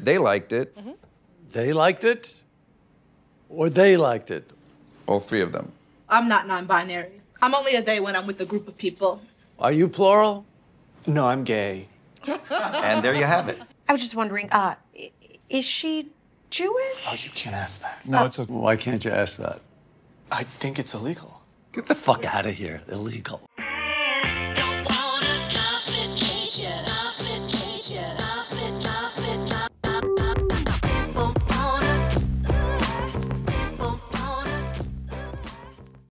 They liked it. Mm-hmm. They liked it? Or they liked it? All three of them. I'm not non-binary. I'm only a they when I'm with a group of people. Are you plural? No, I'm gay. And there you have it. I was just wondering, is she Jewish? Oh, you can't ask that. No, it's okay. Why can't you ask that? I think it's illegal. Get the fuck out of here. Illegal. Don't want a complication.